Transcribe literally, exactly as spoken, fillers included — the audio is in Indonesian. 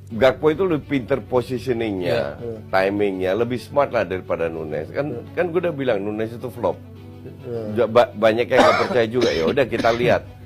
Gakpo itu lebih pinter positioningnya, yeah. timingnya, lebih smart lah daripada Nunes. Kan yeah. kan gue udah bilang Nunes itu flop. Yeah. Ba banyak yang nggak percaya juga. Ya udah kita lihat.